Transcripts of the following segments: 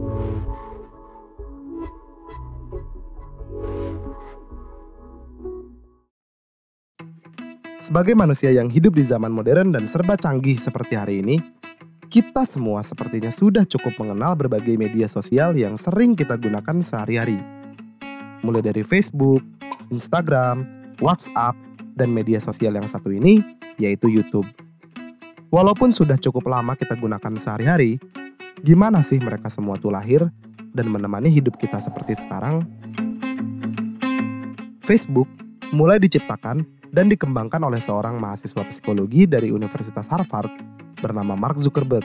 Sebagai manusia yang hidup di zaman modern dan serba canggih seperti hari ini, kita semua sepertinya sudah cukup mengenal berbagai media sosial yang sering kita gunakan sehari-hari. Mulai dari Facebook, Instagram, WhatsApp, dan media sosial yang satu ini, yaitu YouTube. Walaupun sudah cukup lama kita gunakan sehari-hari, gimana sih mereka semua tuh lahir dan menemani hidup kita seperti sekarang? Facebook mulai diciptakan dan dikembangkan oleh seorang mahasiswa psikologi dari Universitas Harvard bernama Mark Zuckerberg.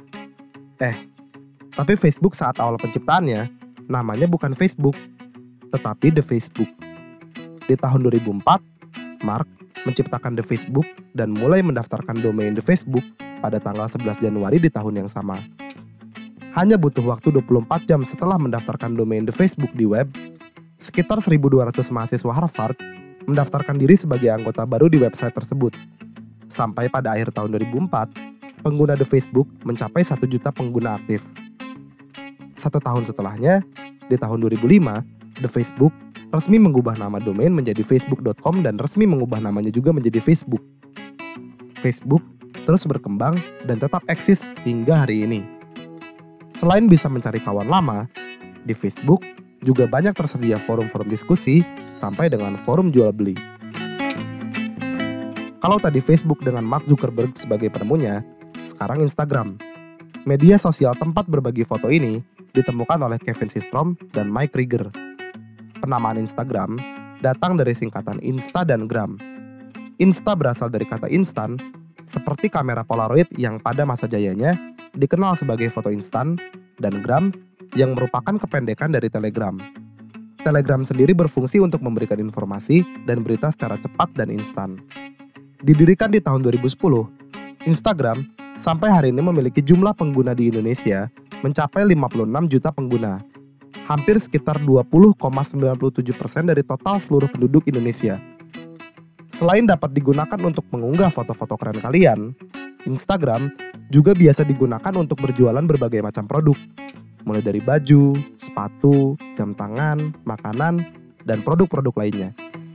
Tapi Facebook saat awal penciptaannya, namanya bukan Facebook, tetapi The Facebook. Di tahun 2004, Mark menciptakan The Facebook dan mulai mendaftarkan domain The Facebook pada tanggal 11 Januari di tahun yang sama. Hanya butuh waktu 24 jam setelah mendaftarkan domain The Facebook di web, sekitar 1.200 mahasiswa Harvard mendaftarkan diri sebagai anggota baru di website tersebut. Sampai pada akhir tahun 2004, pengguna The Facebook mencapai 1 juta pengguna aktif. 1 tahun setelahnya, di tahun 2005, The Facebook resmi mengubah nama domain menjadi facebook.com dan resmi mengubah namanya juga menjadi Facebook. Facebook terus berkembang dan tetap eksis hingga hari ini. Selain bisa mencari kawan lama, di Facebook juga banyak tersedia forum-forum diskusi sampai dengan forum jual beli. Kalau tadi Facebook dengan Mark Zuckerberg sebagai penemunya, sekarang Instagram. Media sosial tempat berbagi foto ini ditemukan oleh Kevin Systrom dan Mike Krieger. Penamaan Instagram datang dari singkatan Insta dan Gram. Insta berasal dari kata instan, seperti kamera Polaroid yang pada masa jayanya dikenal sebagai foto instan, dan Gram yang merupakan kependekan dari Telegram. Telegram sendiri berfungsi untuk memberikan informasi dan berita secara cepat dan instan. Didirikan di tahun 2010, Instagram sampai hari ini memiliki jumlah pengguna di Indonesia mencapai 56 juta pengguna. Hampir sekitar 20,97% dari total seluruh penduduk Indonesia. Selain dapat digunakan untuk mengunggah foto-foto keren kalian, Instagram juga biasa digunakan untuk berjualan berbagai macam produk, mulai dari baju, sepatu, jam tangan, makanan, dan produk-produk lainnya.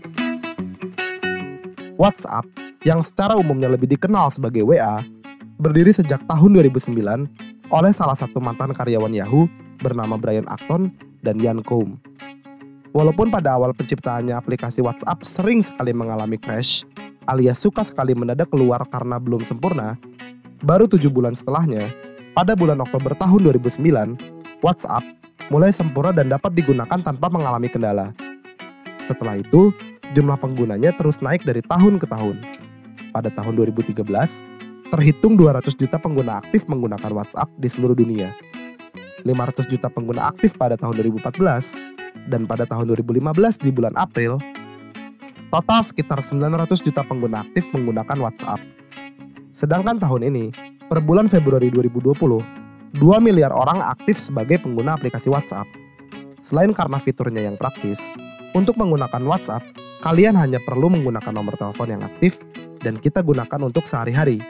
WhatsApp, yang secara umumnya lebih dikenal sebagai WA, berdiri sejak tahun 2009 oleh salah satu mantan karyawan Yahoo bernama Brian Acton dan Ian Combe. Walaupun pada awal penciptaannya aplikasi WhatsApp sering sekali mengalami crash, alias suka sekali mendadak keluar karena belum sempurna, baru 7 bulan setelahnya, pada bulan Oktober tahun 2009, WhatsApp mulai sempurna dan dapat digunakan tanpa mengalami kendala. Setelah itu, jumlah penggunanya terus naik dari tahun ke tahun. Pada tahun 2013, terhitung 200 juta pengguna aktif menggunakan WhatsApp di seluruh dunia. 500 juta pengguna aktif pada tahun 2014, dan pada tahun 2015 di bulan April, total sekitar 900 juta pengguna aktif menggunakan WhatsApp. Sedangkan tahun ini, per bulan Februari 2020, 2 miliar orang aktif sebagai pengguna aplikasi WhatsApp. Selain karena fiturnya yang praktis, untuk menggunakan WhatsApp, kalian hanya perlu menggunakan nomor telepon yang aktif dan kita gunakan untuk sehari-hari.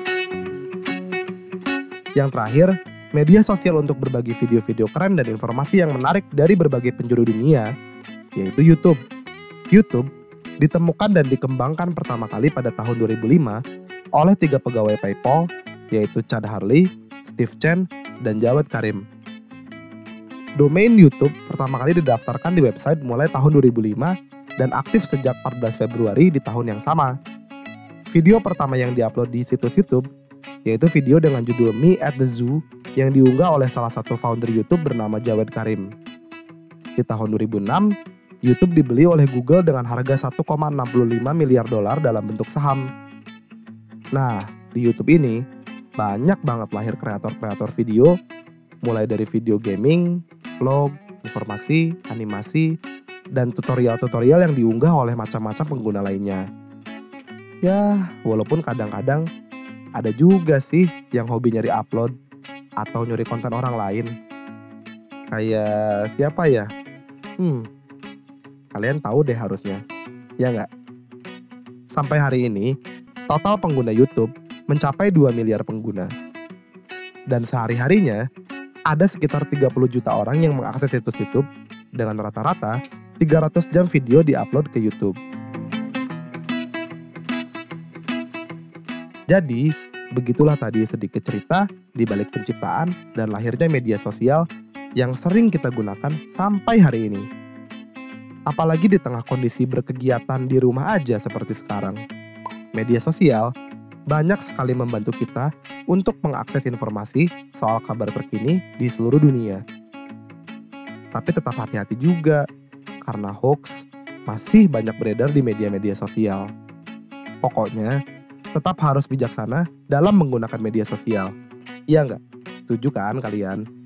Yang terakhir, media sosial untuk berbagi video-video keren dan informasi yang menarik dari berbagai penjuru dunia, yaitu YouTube. YouTube ditemukan dan dikembangkan pertama kali pada tahun 2005 oleh 3 pegawai PayPal, yaitu Chad Hurley, Steve Chen, dan Jawed Karim. Domain YouTube pertama kali didaftarkan di website mulai tahun 2005 dan aktif sejak 14 Februari di tahun yang sama. Video pertama yang diupload di situs YouTube yaitu video dengan judul Me at the Zoo yang diunggah oleh salah satu founder YouTube bernama Jawed Karim. Di tahun 2006, YouTube dibeli oleh Google dengan harga 1,65 miliar dolar dalam bentuk saham. Nah, di YouTube ini banyak banget lahir kreator-kreator video, mulai dari video gaming, vlog, informasi, animasi, dan tutorial-tutorial yang diunggah oleh macam-macam pengguna lainnya. Ya, walaupun kadang-kadang ada juga sih yang hobi nyari upload atau nyuri konten orang lain. Kayak siapa ya? Kalian tahu deh harusnya, ya nggak? Sampai hari ini, total pengguna YouTube mencapai 2 miliar pengguna. Dan sehari-harinya, Ada sekitar 30 juta orang yang mengakses situs YouTube dengan rata-rata 300 jam video diupload ke YouTube. Jadi, begitulah tadi sedikit cerita di balik penciptaan dan lahirnya media sosial yang sering kita gunakan sampai hari ini. Apalagi di tengah kondisi berkegiatan di rumah aja seperti sekarang. Media sosial banyak sekali membantu kita untuk mengakses informasi soal kabar terkini di seluruh dunia. Tapi tetap hati-hati juga, karena hoax masih banyak beredar di media-media sosial. Pokoknya, tetap harus bijaksana dalam menggunakan media sosial. Iya nggak? Setuju kan kalian?